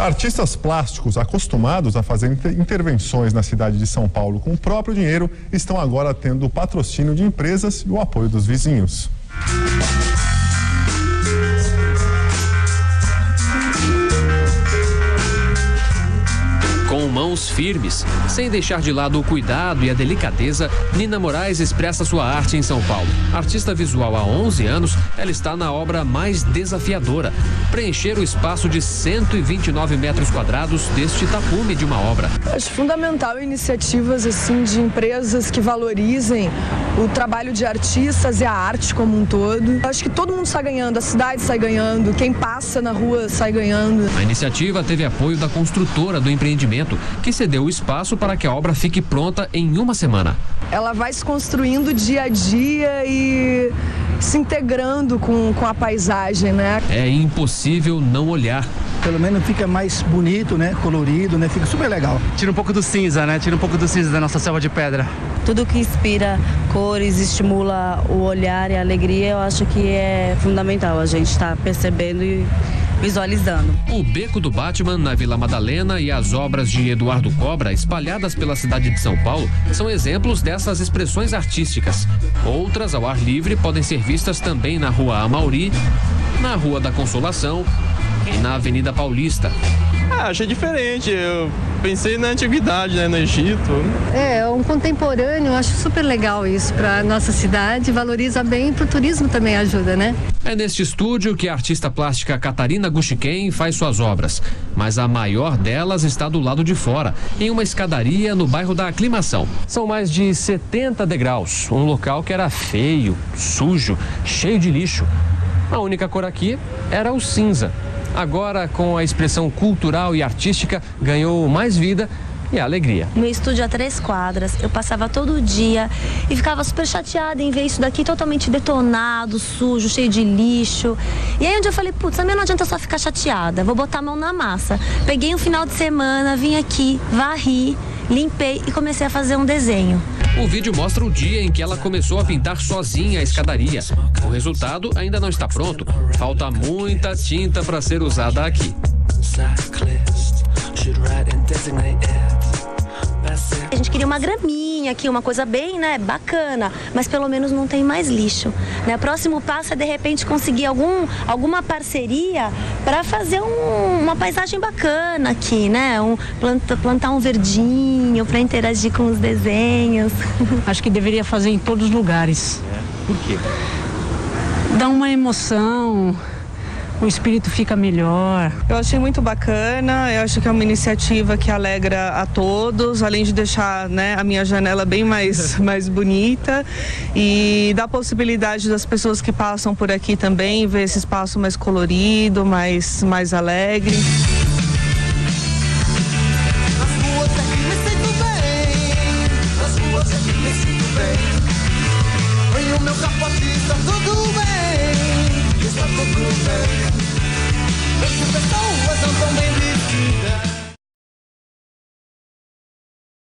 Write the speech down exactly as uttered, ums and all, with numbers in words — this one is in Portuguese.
Artistas plásticos acostumados a fazer inter intervenções na cidade de São Paulo com o próprio dinheiro estão agora tendo o patrocínio de empresas e o apoio dos vizinhos. Com mãos firmes, sem deixar de lado o cuidado e a delicadeza, Nina Moraes expressa sua arte em São Paulo. Artista visual há onze anos, ela está na obra mais desafiadora: preencher o espaço de cento e vinte e nove metros quadrados deste tapume de uma obra. Acho fundamental iniciativas assim de empresas que valorizem o trabalho de artistas e a arte como um todo. Acho que todo mundo sai ganhando, a cidade sai ganhando, quem passa na rua sai ganhando. A iniciativa teve apoio da construtora do empreendimento, que cedeu o espaço para que a obra fique pronta em uma semana. Ela vai se construindo dia a dia e se integrando com, com a paisagem, né? É impossível não olhar. Pelo menos fica mais bonito, né? Colorido, né? Fica super legal. Tira um pouco do cinza, né? Tira um pouco do cinza da nossa selva de pedra. Tudo que inspira cores, estimula o olhar e a alegria, eu acho que é fundamental. A gente está percebendo e visualizando. O Beco do Batman, na Vila Madalena, e as obras de Eduardo Cobra, espalhadas pela cidade de São Paulo, são exemplos dessas expressões artísticas. Outras, ao ar livre, podem ser vistas também na Rua Amauri, na Rua da Consolação e na Avenida Paulista. Ah, achei diferente. Eu pensei na antiguidade, né, no Egito. É, um contemporâneo, acho super legal isso para nossa cidade, valoriza bem, para o turismo também ajuda, né? É neste estúdio que a artista plástica Catarina Guxiquem faz suas obras, mas a maior delas está do lado de fora, em uma escadaria no bairro da Aclimação. São mais de setenta degraus, um local que era feio, sujo, cheio de lixo. A única cor aqui era o cinza. Agora, com a expressão cultural e artística, ganhou mais vida e alegria. Meu estúdio a três quadras, eu passava todo dia e ficava super chateada em ver isso daqui totalmente detonado, sujo, cheio de lixo. E aí um dia eu falei, putz, também não adianta só ficar chateada, vou botar a mão na massa. Peguei um final de semana, vim aqui, varri, limpei e comecei a fazer um desenho. O vídeo mostra o dia em que ela começou a pintar sozinha a escadaria. O resultado ainda não está pronto. Falta muita tinta para ser usada aqui. A gente queria uma graminha aqui, uma coisa bem, né, bacana, mas pelo menos não tem mais lixo, né? O próximo passo é de repente conseguir algum, alguma parceria para fazer um, uma paisagem bacana aqui, né? Um, planta, plantar um verdinho para interagir com os desenhos. Acho que deveria fazer em todos os lugares. É. Por quê? Dá uma emoção. O espírito fica melhor. Eu achei muito bacana, eu acho que é uma iniciativa que alegra a todos, além de deixar, né, a minha janela bem mais, mais bonita e dá a possibilidade das pessoas que passam por aqui também ver esse espaço mais colorido, mais, mais alegre.